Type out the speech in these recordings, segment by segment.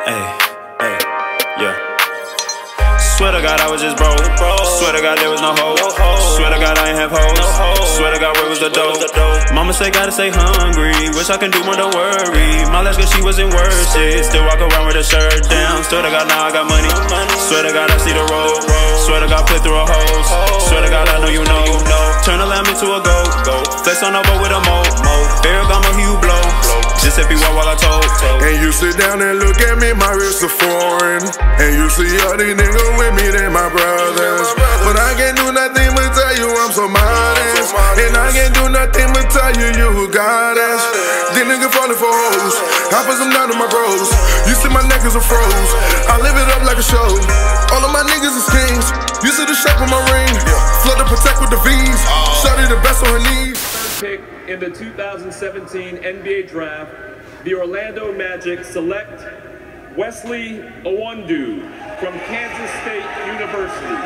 Hey, hey, yeah. Swear to God I was just broke. Swear to God there was no hope. Swear to God I ain't have hoes. Swear to God where was the dope? Mama say gotta stay hungry. Wish I can do more, don't worry. My last girl she wasn't worth it. Still walk around with a shirt down. Swear to God now I got money. Swear to God I see the road. Swear to God play through a hose. Swear to God I know you know. Turn a lamb into a goat. Flex on a boat with a moat. Ferragamo he you blow. Just if you walk while I told. And you sit down and look at me, my wrists are foreign. And you see all these niggas with me, they my brothers. But I can't do nothing but tell you I'm so modest. And I can't do nothing but tell you you got us. These niggas falling for hoes. I put them down to my bros. You see my neck is a froze. I live it up like a show. All of my niggas is kings. You see the shape of my ring. Flood to protect with the V's. Shawty the best on her knees. Pick in the 2017 NBA Draft, the Orlando Magic select Wesley Iwundu from Kansas State University.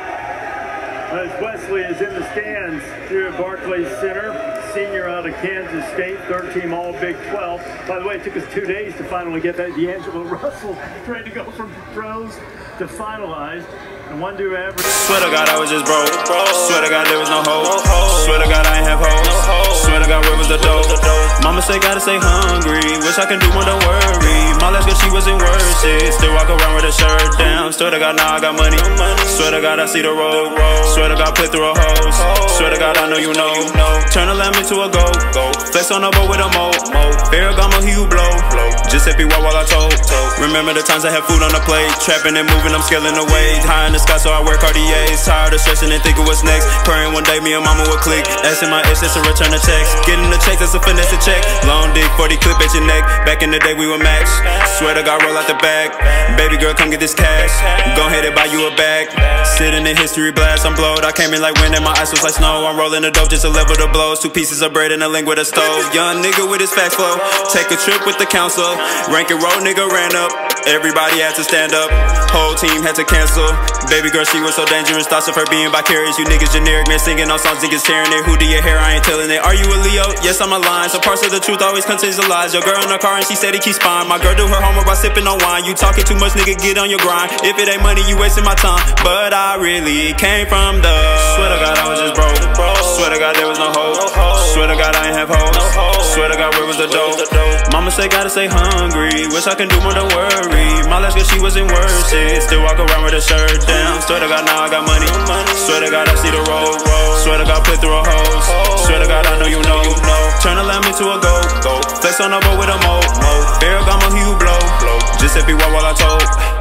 As Wesley is in the stands here at Barclays Center, senior out of Kansas State, third team all Big 12. By the way, it took us 2 days to finally get that D'Angelo Russell trying to go from pros to finalized. And Iwundu average. Swear to God I was just broke. Swear to God there was no hope. Swear to God I ain't have hoes. Swear to God where was the dope? Mama say gotta stay hungry. Wish I can do more, don't worry. My last girl she wasn't worth it. Still walk around with a shirt down. Swear to God now I got money. Swear to God I see the road. Swear to God play through a hose. Swear to God I know you know. Turn a lamb into a goat. Flex on a boat with a moat. Ferragamo he you blow. Just if you walk while I told. Remember the times I had food on the plate. Trapping and moving, I'm scaling away. High in the sky so I wear Cartiers. Tired of stressing and thinking what's next. Praying one day me and mama will click. Asking my ex to return the checks. Getting the checks, that's a finesse to check. Long dick, 40 clip at your neck. Back in the day we were matched. Swear to God roll out the bag. Baby girl come get this cash. Go ahead and buy you a bag. Sitting in history blast, I'm blowed. I came in like wind and my ice was like snow. I'm rolling the dope just to level the blows. 2 pieces of bread and a link with a stove. Young nigga with his fast flow. Take a trip with the council. Rank and roll nigga ran up. Everybody had to stand up. Whole team had to cancel. Baby girl, she was so dangerous. Thoughts of her being vicarious. You niggas generic, man, singing on songs, niggas tearing it. Who do your hair? I ain't telling it. Are you a Leo? Yes, I'm a lion. So parts of the truth always contains the lies. Your girl in the car and she said he keeps fine. My girl do her homework by sipping on wine. You talking too much, nigga, get on your grind. If it ain't money, you wasting my time. But I really came from the. Swear to God I was just broke. Swear to God there was no hope. Swear to God I ain't have hoes. Swear to God where was the dope? Mama say gotta stay hungry. Wish I can do more, don't worry. My last girl she wasn't worth it. Still walk around with a shirt down. Swear to God now I got money. Swear to God I see the road. Swear to God play through a hose. Swear to God I know you know. Turn a lamb into a goat. Flex on a boat with a moat. Ferragamo he you blow. Just if you walk while I told.